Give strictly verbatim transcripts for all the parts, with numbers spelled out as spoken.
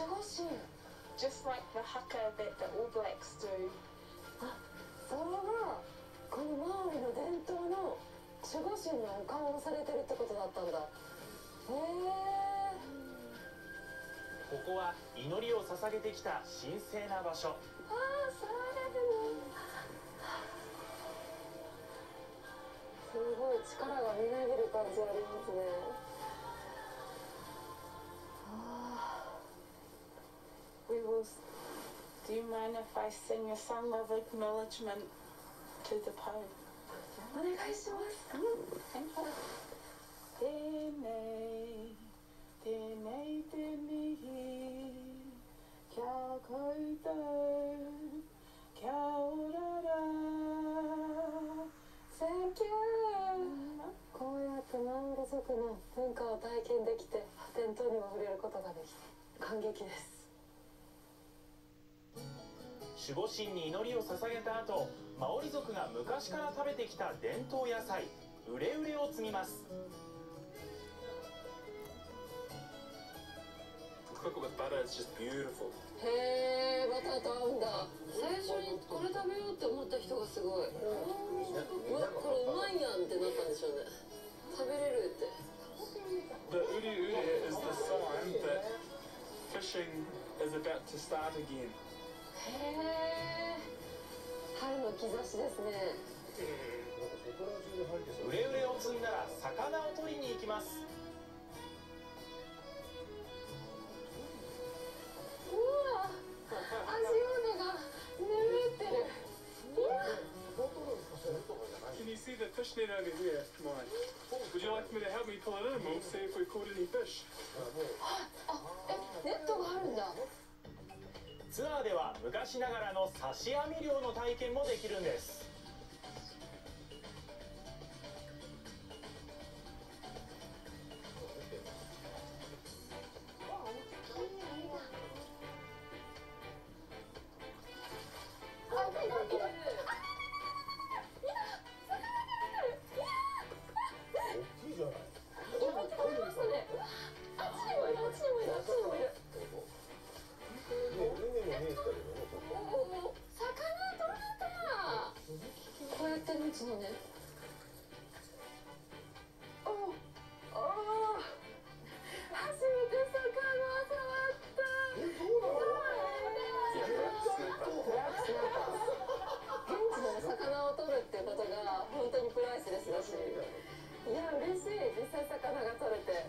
守護神。 just like the haka that the All Blacks do. あ、それがこのマオリの伝統の守護神のお顔をされてるってことだったんだ。へえ。 ここは祈りを捧げてきた神聖な場所。 ああ、触れるの。すごい力がみなぎる感じありますね。ああ。 We will. Do you mind if I sing a song of acknowledgement to the Pope? お願いします。 Tēnei, tēnei te mihi, kia koutou, kia orara. Thank you. こうやってマオリ族の文化を体験できて、伝統にも触れることができて感激です。 守護神に祈りを捧げた後、マオリ族が昔から食べてきた伝統野菜ウレウレを摘みます。 へえ、バターと合うんだ。最初にこれ食べようって思った人がすごい。うわ、これうまいやんってなったんでしょうね。食べれるって。 The uri uri is the sign that fishing is about to start again. へえ、春の兆しですね。 ウレウレを摘んだら魚を取りに行きます。 うわ、足骨が眠ってる。 Can you see the fish net over here, Mike? Would you like me to help me pull it in and we'll see if we caught any fish? あ、え、ネットがあるんだ。 ツアーでは昔ながらの刺し網漁の体験もできるんです。 こうやってるうちにね。おお、お、初めて魚を触った。現地で魚を取るっていうことが本当にプライスレスだし、いや嬉しい。実際魚が取れて。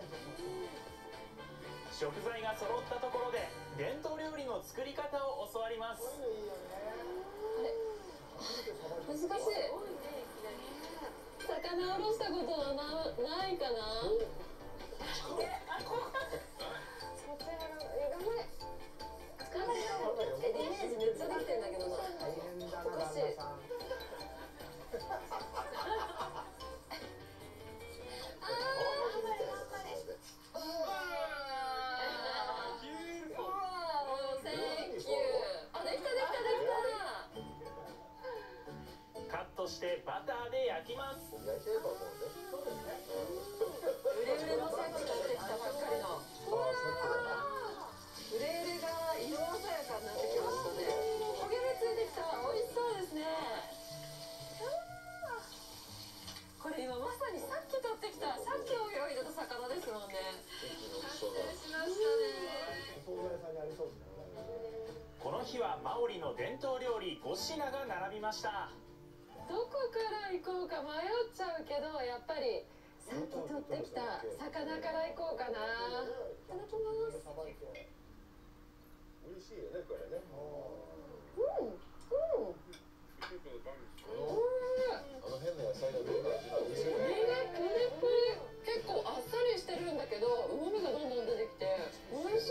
食材が揃ったところで伝統料理の作り方を教わります。 あれ、難しい。魚おろしたことはな、ないかな。そちらの、え、頑張れ。え、イメージめっちゃできてんだけどな。おかしい。 カットしてバターで焼きます。 ウレウレのさっき取ってきたばっかりの。ウレウレが色鮮やかになってきましたね。焦げ目ついてきた。美味しそうですね。これ今まさにさっき取ってきた、さっき泳いでた魚ですもんね。完成しましたね。 この日はマオリの伝統料理ご品が並びました。 どこから行こうか迷っちゃうけど、やっぱりさっき取ってきた魚から行こうかな。いただきます。 美味しいよね、これね。 うん、うん。 あの変な野菜がどうか味が美味しいね。 身がプリプリ。結構あっさりしてるんだけど、旨味がどんどん出てきて美味しい。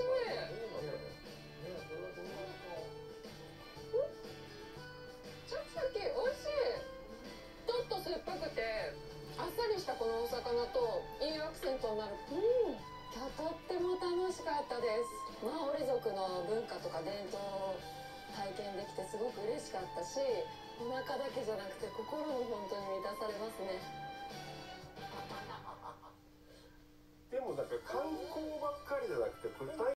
シャキシャキ、美味しい。ちょっと酸っぱくてあっさりしたこのお魚といいアクセントになる。うん、今日とっても楽しかったです。マオリ族の文化とか伝統を体験できてすごく嬉しかったし、お腹だけじゃなくて心も本当に満たされますね。 でもなんか観光ばっかりじゃなくて、これ